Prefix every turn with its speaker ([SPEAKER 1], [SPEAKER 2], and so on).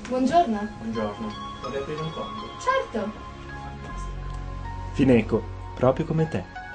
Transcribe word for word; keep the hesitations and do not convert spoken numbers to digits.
[SPEAKER 1] Buongiorno.
[SPEAKER 2] Buongiorno, vorrei aprire un conto.
[SPEAKER 1] Certo.
[SPEAKER 3] Fineco, proprio come te.